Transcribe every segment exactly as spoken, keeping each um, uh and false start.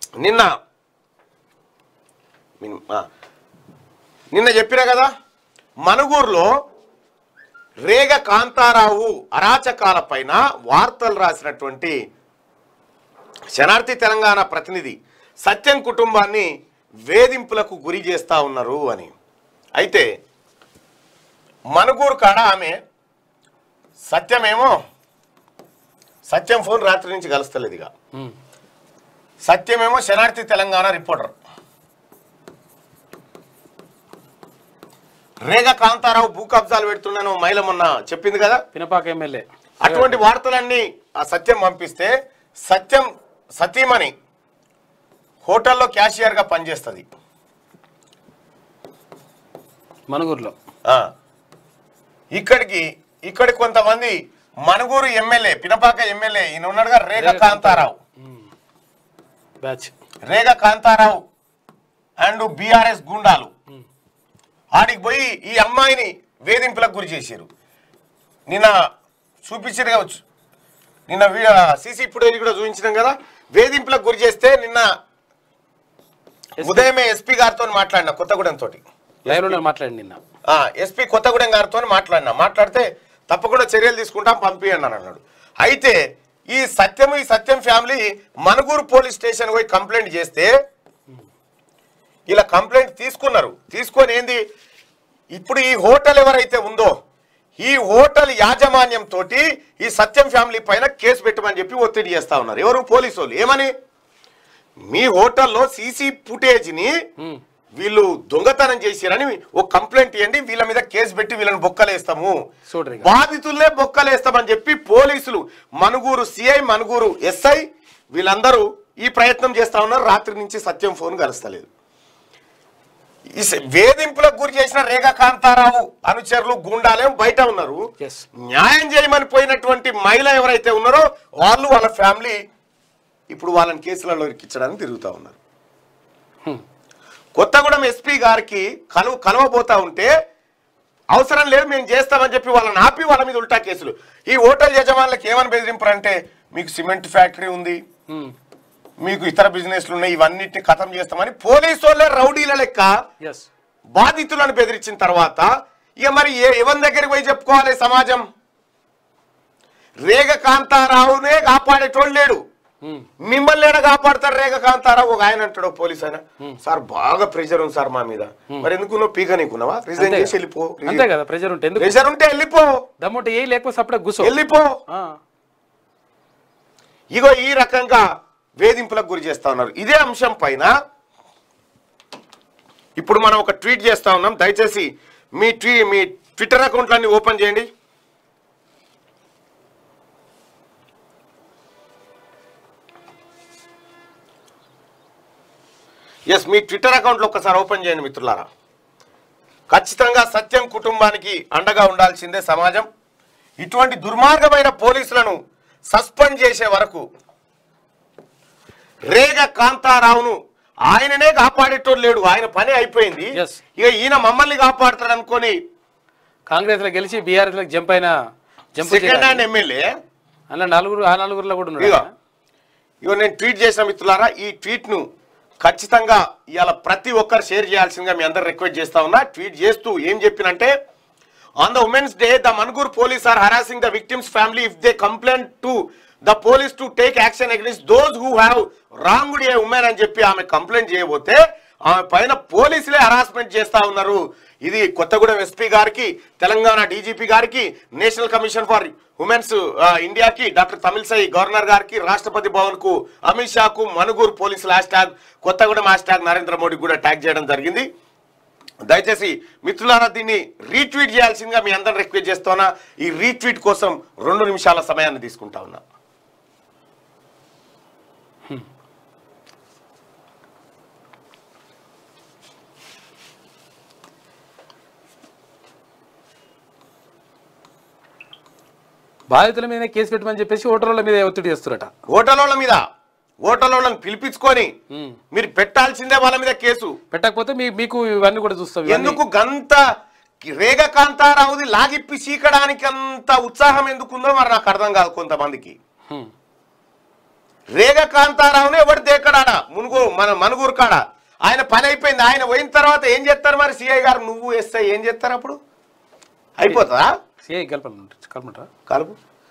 నిన్న నిన్న చెప్పినా కదా, మనుగూరులో రేగ కాంతారావు అరాచకాల పైన వార్తలు రాసినటువంటి శనార్థి తెలంగాణ ప్రతినిధి సత్యం కుటుంబాన్ని వేధింపులకు గురి చేస్తూ ఉన్నారు అని. అయితే మనుగూరు కాడ ఆమె సత్యమేమో సత్యం ఫోన్ రాత్రి నుంచి కలుస్తలేదు. ఇక సత్యమేమో శనార్థి తెలంగాణ రిపోర్టర్. రేగ కాంతారావు భూ కబ్జాలు పెడుతున్నాను మహిళ మొన్న చెప్పింది కదా, పినపాక ఎమ్మెల్యే. అటువంటి వార్తలన్నీ ఆ సత్యం పంపిస్తే సత్యం సతీమణి హోటల్లో క్యాషియర్గా పనిచేస్తుంది మనుగూరులో. ఇక్కడికి ఇక్కడికి కొంతమంది మనుగూరు ఎమ్మెల్యే పినపాక ఎమ్మెల్యే ఈయన ఉన్నాడుగా రేగ కాంతారావు బ్యాచ్ రేగ కాంతారావు అండ్ బీఆర్ఎస్ గుండాలు ఆడికి పోయి ఈ అమ్మాయిని వేధింపులకు గురి చేశారు. నిన్న చూపించారు కావచ్చు, నిన్న సీసీ ఫుటేజ్ కూడా చూపించినాం కదా. వేధింపులకు గురి చేస్తే నిన్న ఉదయమే ఎస్పీ గారితో మాట్లాడినా కొత్తగూడెం తోటి మాట్లాడి నిన్న ఎస్పీ కొత్తగూడెం గారితో మాట్లాడినా మాట్లాడితే తప్పకుండా చర్యలు తీసుకుంటాం పంపియండి అని అన్నాడు. అయితే ఈ సత్యం ఈ Satyam family Manuguru police station పోయి కంప్లైంట్ చేస్తే ఇలా కంప్లైంట్ తీసుకున్నారు. తీసుకొని ఏంది ఇప్పుడు ఈ హోటల్ ఎవరైతే ఉందో ఈ హోటల్ యాజమాన్యం తోటి ఈ సత్యం ఫ్యామిలీ పైన కేసు పెట్టమని చెప్పి ఒత్తిడి చేస్తా ఉన్నారు. ఎవరు? పోలీసు వాళ్ళు. ఏమని, మీ హోటల్లో సీసీ ఫుటేజ్ని వీళ్ళు దొంగతనం చేశారని ఒక కంప్లైంట్ ఇవ్వండి, వీళ్ళ మీద కేసు పెట్టి వీళ్ళని బొక్కలేస్తాము, బాధితులనే బొక్కలేస్తామని చెప్పి పోలీసులు మనుగూరు సిఐ మనుగూరు ఎస్ఐ వీళ్ళందరూ ఈ ప్రయత్నం చేస్తా ఉన్నారు. రాత్రి నుంచి సత్యం ఫోన్ కలుస్తలేదు. వేధింపులకు గురి చేసిన రేఖా కాంతారావు అనుచరులు గుండాలేం బయట ఉన్నారు. న్యాయం చేయమని పోయినటువంటి మహిళ ఎవరైతే ఉన్నారో వాళ్ళు వాళ్ళ ఫ్యామిలీ ఇప్పుడు వాళ్ళని కేసులలో ఇరికించడానికి తిరుగుతూ ఉన్నారు. కొత్తగూడెం ఎస్పీ గారికి కలువ కలవబోతా ఉంటే అవసరం లేదు మేము చేస్తామని చెప్పి వాళ్ళని ఆపి వాళ్ళ మీద ఉల్టా కేసులు. ఈ హోటల్ యజమానులకు ఏమని బెదిరింపారంటే మీకు సిమెంట్ ఫ్యాక్టరీ ఉంది, మీకు ఇతర బిజినెస్లు ఉన్నాయి, ఇవన్నిటిని ఖతం చేస్తామని పోలీసు వాళ్ళే రౌడీల లెక్క బాధితులను బెదిరించిన తర్వాత ఇక మరి ఎవరి దగ్గరికి పోయి చెప్పుకోవాలి సమాజం? రేగ కాంతారావునే కాపాడేటోళ్ళు లేడు, మిమ్మల్ని ఏడా కాపాడతారు? రేగ కాంతారావు ఒక ఆయన అంటాడు, పోలీస్ ఆయన, సార్ బాగా ప్రెషర్ ఉంది సార్ మా మీద. మరి ఎందుకు నువ్వు పీక నీకున్నావా? రిజైన్ చేసి వెళ్ళిపో. ప్రెషర్ ఉంటే ప్రెషర్ ఉంటే వెళ్ళిపో, దమ్ముంటే ఏ లేకపోతే అప్పుడే కూర్చో వెళ్ళిపో. ఇగో ఈ రకంగా వేధింపులకు గురి చేస్తా ఉన్నారు. ఇదే అంశం పైన ఇప్పుడు మనం ఒక ట్వీట్ చేస్తా ఉన్నాం. దయచేసి మీ ట్వీ మీ ట్విట్టర్ అకౌంట్లన్నీ ఓపెన్ చేయండి. ఎస్, మీ ట్విట్టర్ అకౌంట్లో ఒక్కసారి ఓపెన్ చేయండి మిత్రులారా. ఖచ్చితంగా సత్యం కుటుంబానికి అండగా ఉండాల్సిందే సమాజం. ఇటువంటి దుర్మార్గమైన పోలీసులను సస్పెండ్ చేసే వరకు రేగ కాంతారావును ఆయననే కాపాడేటోడు లేడు, ఆయన పని అయిపోయింది. ఇక ఈయన మమ్మల్ని కాపాడుతాడు అనుకొని కాంగ్రెస్ లో గెలిచి బీఆర్ఎస్ లో జంప్ అయిన సెకండ్ హ్యాండ్ ఎమ్మెల్యే అలా నలుగురు ఆ నలుగురులో కూడా ఉన్నారు. ఇగో నేను ట్వీట్ చేసిన మిత్రులారా, ఈ ట్వీట్ ను ఖచ్చితంగా ఇవాళ ప్రతి ఒక్కరు షేర్ చేయాల్సిందిగా మీ అందరు రిక్వెస్ట్ చేస్తా ఉన్నా. ట్వీట్ చేస్తూ ఏం చెప్పినంటే, on the women's day the Manuguru police are harassing the victims family if they complaint to the police to take action against those who have wronged a woman అని చెప్పి ఆమె కంప్లైంట్ చేయబోతే ఆమె పైన పోలీసులే హరాస్మెంట్ చేస్తా ఉన్నారు. ఇది కొత్తగూడెం ఎస్పీ గారికి, తెలంగాణ డీజీపీ గారికి, నేషనల్ కమిషన్ ఫర్ ఉమెన్స్ ఇండియాకి, డాక్టర్ తమిళసై గవర్నర్ గారికి, రాష్ట్రపతి భవన్ కు, అమిత్ షాకు, మనుగూరు పోలీసుల hash tag Kothagudem hash tag Narendra Modi కూడా ట్యాగ్ చేయడం జరిగింది. దయచేసి మిత్రులారా దీన్ని రీట్వీట్ చేయాల్సిందిగా మీ అందరిని రిక్వెస్ట్ చేస్తున్నా. ఈ రీట్వీట్ కోసం రెండు నిమిషాల సమయాన్ని తీసుకుంటా ఉన్నా. బాధితుల మీద కేసు పెట్టమని చెప్పేసి హోటళ్ళ మీద ఒత్తిడి చేస్తారట. హోటళ్ళ మీద హోటళ్ళని పిలిపించుకొని మీరు పెట్టాల్సిందే వాళ్ళ మీద కేసు. పెట్టకపోతే మీకు ఇవన్నీ కూడా చూస్తాం. ఎందుకు గంత రేగ కాంతారావుది లాగిప్పి చీకడానికి అంత ఉత్సాహం ఎందుకుందో మరి నాకు అర్థం కాదు కొంతమందికి. రేగ కాంతారావుని ఎవరు దేకడాడ మునుగు మన మనుగూరు కాడ ఆయన పని అయిపోయింది. ఆయన పోయిన తర్వాత ఏం చేస్తారు మరి సిఐ గారు నువ్వు ఎస్ఐ ఏం చేస్తారు అప్పుడు? అయిపోతుందా? సిఐ కలపండి కలపమంటారా? కలుపు.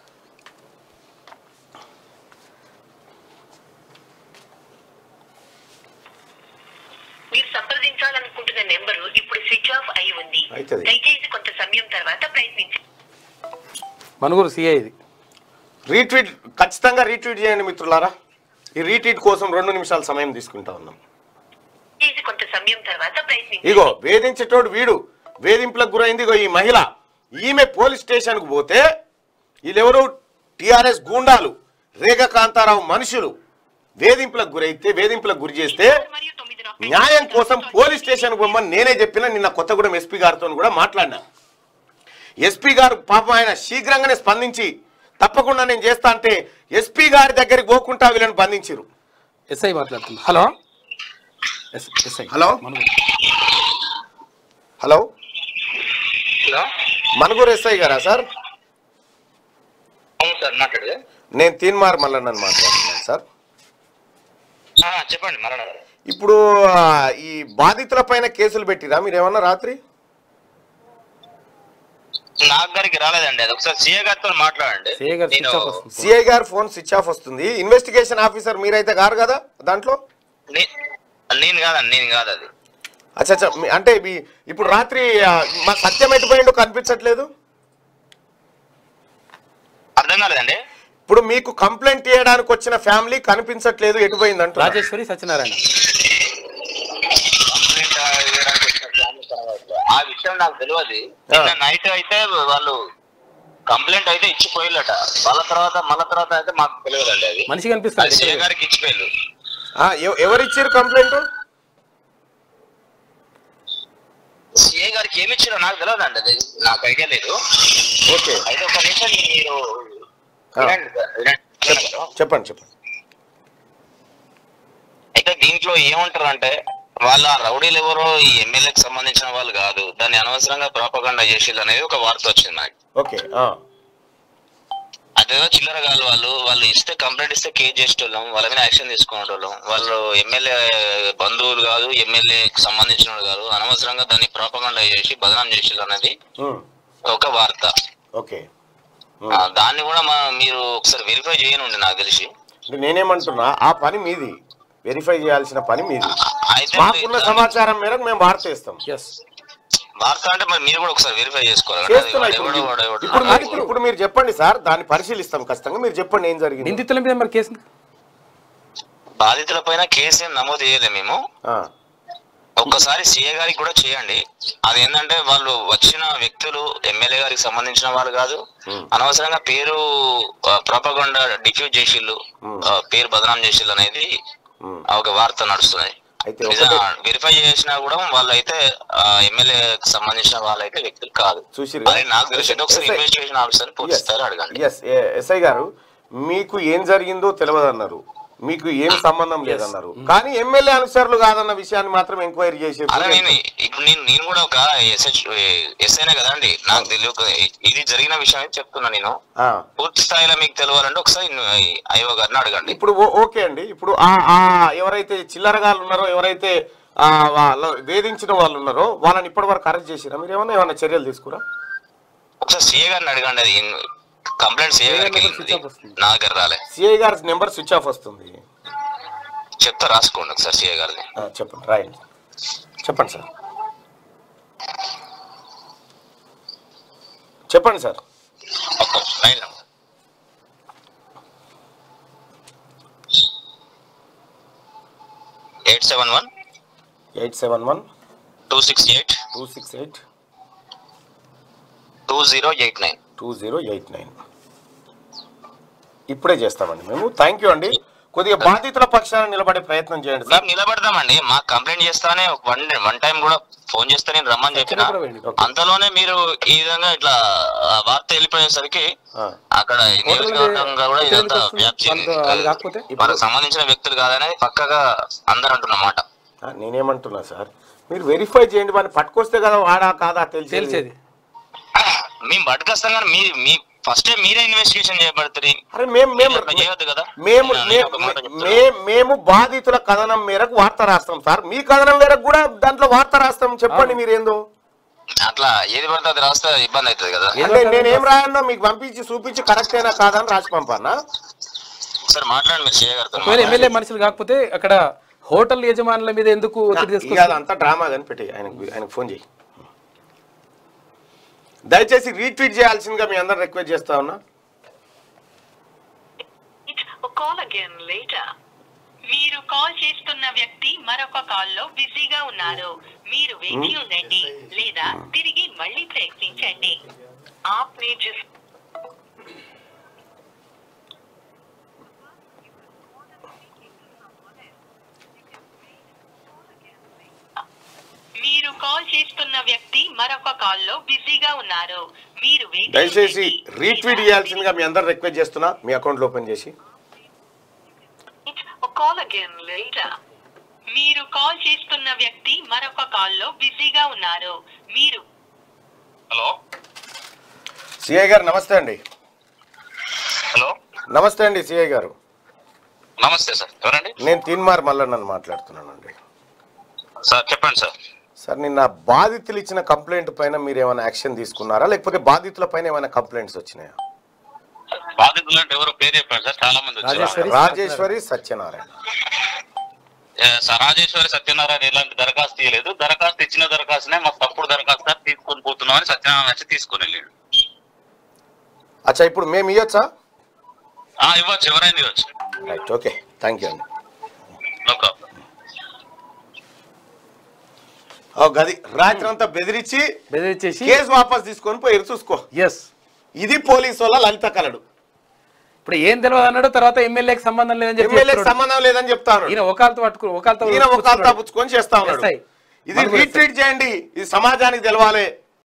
మీరు సంప్రదించాలనుకుంటున్న నెంబరు ఇప్పుడు స్విచ్ ఆఫ్ అయి ఉంది. అయితది. దయచేసి కొంత సమయం తర్వాత ప్రయత్నించండి. మనుగురు సిఐ ఇది. రీట్వీట్ ఖచ్చితంగా రీట్వీట్ చేయండి మిత్రులారా. ఈ రీట్వీట్ కోసం రెండు నిమిషాల సమయం తీసుకుంటా ఉన్నాం. దయచేసి కొంత సమయం తర్వాత ప్రయత్నించండి. ఇగో వేధించేటోడు వీడు, వేధింపులకు గురైంది ఇగో ఈ మహిళ. ఈమె పోలీస్ స్టేషన్కు పోతే వీళ్ళెవరు టిఆర్ఎస్ గూండాలు, రేగ కాంతారావు మనుషులు వేధింపులకు గురైతే వేధింపులకు గురి చేస్తే న్యాయం కోసం పోలీస్ స్టేషన్కు పోమని నేనే చెప్పిన. నిన్న కొత్తగూడెం ఎస్పీ గారితో కూడా మాట్లాడినా. ఎస్పీ గారు పాపం ఆయన శీఘ్రంగానే స్పందించి తప్పకుండా నేను చేస్తా అంటే ఎస్పీ గారి దగ్గరికి పోకుండా వీళ్ళని బంధించారు. ఎస్ఐ మాట్లాడుతున్నా. Hello SI. Hello hello hello Manuguru SI గారా సార్? అవును సార్, మాట్లాడేది నేను తీన్మార్ మల్లన్నని మాట్లాడుతున్నాను సార్. చెప్పండి మరణ. ఇప్పుడు ఆ, ఈ బాధితుల పైన కేసులు పెట్టిరా మీరేమన్నా రాత్రి? నాకు గారికి రాలేదండి, అది ఒకసారి సీఏ గారితో మాట్లాడండి. సిఐ గారు నేను స్విచ్ ఆఫ్ వస్తుంది. సిఐ గారు ఫోన్ స్విచ్ ఆఫ్ వస్తుంది. ఇన్వెస్టిగేషన్ ఆఫీసర్ మీరైతే గారు కదా దాంట్లో? నే- నేను కాదండి, నేను కాదు అది. అచ్చా అచ్చా మీ- అంటే మీ- ఇప్పుడు రాత్రి ఆ, మా సత్యం ఎటుపోయిండో కనిపించట్లేదు. అర్థం కాలేదండి. ఇప్పుడు మీకు కంప్లైంట్ చేయడానికి వచ్చిన ఫ్యామిలీ కనిపించట్లేదు, ఎటుపోయిందంట. రాజేశ్వరి సత్యనారాయణ. ఆ విషయం నాకు తెలియదు. నిన్న నైట్ అయితే వాళ్ళు కంప్లైంట్ అయితే ఇచ్చిపోయిల్లట. వాళ్ళ తర్వాత మళ్ళా తర్వాత అయితే మాకు తెలియదండి. అది మనిషి కనిపిస్తుంది. సీఏ గారికి ఇచ్చిపోయిల్లు. ఎవరు ఇచ్చారు కంప్లైంట్? సీఏ గారికి ఏమి ఇచ్చారో నాకు తెలియదండి, అది నాకు ఐడియా లేదు. ఓకే అయితే ఒక నిమిషం మీరు వినండి సార్, వినండి. చెప్పండి చెప్పండి. అయితే దీంట్లో ఏమంటారు అంటే వాళ్ళ రౌడీలు ఎవరో ఈ ఎమ్మెల్యేకి సంబంధించిన వాళ్ళు కాదు, దాన్ని అనవసరంగా ప్రాపగండా చేసేది అనేది ఒక వార్త వచ్చింది నాకు. ఓకే అదేదో చిల్లరగాళ్ళు వాళ్ళు వాళ్ళు ఇస్తే కంప్లైంట్ ఇస్తే కేసు చేసేటోళ్ళం, వాళ్ళ మీద యాక్షన్ తీసుకునేటోళ్ళం. వాళ్ళు ఎమ్మెల్యే బంధువులు కాదు, ఎమ్మెల్యేకి సంబంధించిన వాళ్ళు కాదు, అనవసరంగా దాన్ని ప్రాపగండా చేసి బదనాం చేసేది అనేది ఒక వార్త. ఓకే దాన్ని కూడా మా మీరు ఒకసారి వెరిఫై చేయనుండి నాకు తెలిసి. నేనేమంటున్నా ఆ పని మీది, వెరిఫై చేయాల్సిన పని మీది. అయితే మాకున్న సమాచారం మేరకు మేము వార్త ఇస్తాం. వార్త అంటే మరి మీరు కూడా ఒకసారి వెరిఫై చేసుకోవాలి. చేస్తున్నా ఇప్పుడు. ఇప్పుడు మీరు- ఇప్పుడు మీరు చెప్పండి సార్, దాన్ని పరిశీలిస్తాం ఖచ్చితంగా. మీరు చెప్పండి ఏం జరిగింది. నిందితుల మీద మరి కేసు బాధితుల పైన కేసు ఏం నమోదు చేయలేదు మేము. ఆ, ఒక్కసారి సీఏ గారికి కూడా చేయండి. అది ఏంటంటే వాళ్ళు వచ్చిన వ్యక్తులు ఎమ్మెల్యే గారికి సంబంధించిన వాళ్ళు కాదు, అనవసరంగా పేరు ప్రొపగండా డిఫ్యూజ్ చేసిళ్ళు, పేరు బదనాం చేసిళ్ళు అనేది ఒక వార్త నడుస్తుంది. అయితే ఒకటే వెరిఫై చేసినా కూడా వాళ్ళైతే ఎమ్మెల్యేకి సంబంధించిన వాళ్ళైతే వ్యక్తులు కాదు. చూసిర్రా? అది నాకు తెలిసి ఒకసారి ఇన్వెస్టిగేషన్ ఆఫీసర్ పూర్తిస్తారు అడగండి. ఎస్ ఎస్ఐ గారు, మీకు ఏం జరిగిందో తెలియదు అన్నారు, మీకు ఏం సంబంధం లేదన్నారు, కానీ ఎమ్మెల్యే అనుచరులు కాదన్న విషయాన్ని మాత్రం ఎంక్వైరీ చేసి అలా నేను ఇప్పుడు నేను నేను కూడా ఒక ఎస్హెచ్ ఎస్ఐనే కదండి, నాకు తెలియక ఇది జరిగిన విషయం అయితే చెప్తున్నా. నేను పూర్తి స్థాయిలో మీకు తెలియాలంటే ఒకసారి ఐఓ గారిని అడగండి. ఇప్పుడు ఓ- ఓకే అండి. ఇప్పుడు ఆ ఆ ఎవరైతే చిల్లరగాళ్ళు ఉన్నారో, ఎవరైతే ఆ వాళ్ళ వేధించిన వాళ్ళు ఉన్నారో వాళ్ళని ఇప్పటి వరకు అరెస్ట్ చేసిరా? మీరు ఏమన్నా ఏమన్నా చర్యలు తీసుకురా? ఒకసారి సీఏ గారిని అడగండి. అది కంప్లైంట్ సీఏ గారికి నా దగ్గర రాలే. సిఐ గారి నెంబర్ స్విచ్ ఆఫ్ వస్తుంది. చెప్తా, రాసుకోండి ఒకసారి సీఏ గారిని. ఆ, చెప్పండి, రాయండి. చెప్పండి సార్, చెప్పండి సార్. ఒక్క line number eight seven one eight seven one two six eight two six eight two zero eight nine two zero eight nine. ఇప్పుడే చేస్తామండి మేము. థ్యాంక్ యూ అండి. కొద్దిగా బాధితుల పక్షాన నిలబడే ప్రయత్నం చేయండి సార్. మేము నిలబడతామండి. మాకు కంప్లైంట్ చేస్తానే వన్ వన్ టైం కూడా ఫోన్ చేస్తే నేను రమ్మని చెప్పిన, అంతలోనే మీరు ఈ విధంగా ఇట్లా వార్త వెళ్ళిపోయేసరికి అక్కడ నియోజకవర్గంగా కూడా ఇదంతా వ్యాప్తి కాకపోతే వాళ్ళకి సంబంధించిన వ్యక్తులు కాదనేది పక్కగా అందరు అంటున్నమాట. నేనేమంటున్నా సార్, మీరు వెరిఫై చేయండి, వాడిని పట్టుకొస్తే కదా వాడా కాదా తెలిసేది. తెలిసేది మేము పట్టుకొస్తాం కానీ మీ మీ ఫస్ట్ మీరే ఇన్వెస్టిగేషన్ చేయబడుతుంది. అరే మేము మేము చేయవద్దు కదా. మేము మేము బాధితుల కథనం మేరకు వార్త రాస్తాం సార్. మీ కథనం మేరకు కూడా దాంట్లో వార్త రాస్తాం. చెప్పండి మీరు ఏందో. అట్లా ఏది పడితే అది రాస్తే ఇబ్బంది అవుతుంది కదా. అంటే నేనేం రాయన్నో మీకు పంపించి చూపించి కరెక్ట్ అయినా కాదని రాసి పంపన్నా. ఒకసారి మాట్లాడండి మీరు సీఏ గారితో. ఎమ్మెల్యే మనుషులు కాకపోతే అక్కడ హోటల్ యజమానుల మీద ఎందుకు ఒత్తిడి తీసుకుంటారు? అంతా డ్రామా కనిపెట్టి ఆయనకు ఆయనకు ఫోన్ చేయి. దయచేసి రీట్వీట్ చేయాల్సిందిగా మీ అందరు రిక్వెస్ట్ చేస్తా ఉన్నా. మీరు కాల్ చేస్తున్న వ్యక్తి మరొక కాల్లో బిజీగా ఉన్నారు. మీరు వేచి ఉండండి లేదా తిరిగి మళ్ళీ ప్రయత్నించండి. ఆప్నే జిస్ మీరు కాల్ చేస్తున్న వ్యక్తి మరొక కాల్లో బిజీగా ఉన్నారు. మీరు దయచేసి రీట్వీట్ చేయాల్సిందిగా మీ అందరు రిక్వెస్ట్ చేస్తున్నా. మీ అకౌంట్ ఓపెన్ చేసి మీరు కాల్ చేస్తున్న వ్యక్తి మరొక కాల్లో బిజీగా ఉన్నారు. మీరు హలో సిఐ గారు నమస్తే అండి. హలో నమస్తే అండి సిఐ గారు. నమస్తే సార్. ఎవరండి? నేను తీన్మార్ మల్లన్నని మాట్లాడుతున్నానండి. సార్ చెప్పండి సార్. సార్ నిన్న బాధితులు ఇచ్చిన కంప్లైంట్ పైన మీరు ఏమైనా యాక్షన్ తీసుకున్నారా, లేకపోతే బాధితుల పైన ఏమైనా కంప్లైంట్స్ వచ్చినాయా? బాధితులు అంటే ఎవరో పేరు చెప్పారు సార్, చాలా మంది వచ్చారు. రాజేశ్వరి సత్యనారాయణ. రాజేశ్వరి సత్యనారాయణ ఇలాంటి దరఖాస్తు ఇవ్వలేదు. దరఖాస్తు ఇచ్చిన దరఖాస్తునే మాకు తప్పుడు దరఖాస్తు తీసుకొని పోతున్నాం అని సత్యనారాయణ వచ్చి తీసుకొని వెళ్ళాడు. అచ్చా, ఇప్పుడు మేము ఇవ్వచ్చా? ఇవ్వచ్చు, ఎవరైనా ఇవ్వచ్చు. రైట్, ఓకే, థ్యాంక్ యూ అండి. No problem. గది రాత్రి అంతా బెదిరించి బెదిరించేసి కేసు వాపస్ తీసుకొని పోయి చూసుకో. ఎస్, ఇది పోలీసు వాళ్ళ లలిత కలడు. ఇప్పుడు ఏం తెలియదు అన్నాడు. తర్వాత ఎమ్మెల్యేకి సంబంధం లేదని చెప్పి ఎమ్మెల్యేకి సంబంధం లేదని చెప్తాను. ఈయన ఒకళ్ళతో పట్టుకుని ఒకళ్ళతో ఈయన ఒకళ్ళతో పుచ్చుకొని చేస్తా ఉన్నాడు. ఇది రీట్వీట్ చేయండి, ఇది సమాజానికి తెలవాలి.